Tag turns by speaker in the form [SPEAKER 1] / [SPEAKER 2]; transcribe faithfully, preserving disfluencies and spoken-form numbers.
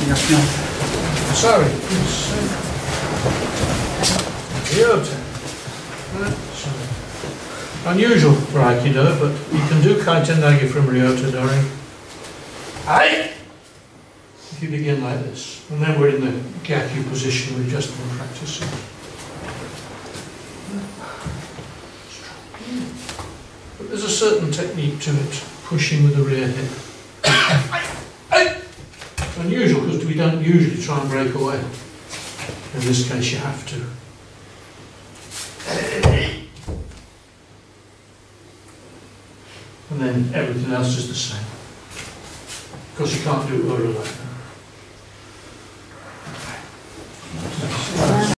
[SPEAKER 1] jasno.
[SPEAKER 2] Sorry. It's, uh, Ryota. Right, so. Unusual for Aikido, but you can do Kaiten Nage from Ryota, Dory. Aye! If you begin like this, and then we're in the Gyaku position we've just been practicing. But there's a certain technique to it, pushing with the rear hip. It's unusual because we don't usually try and break away. In this case you have to. And then everything else is the same. Because you can't do Ura like that.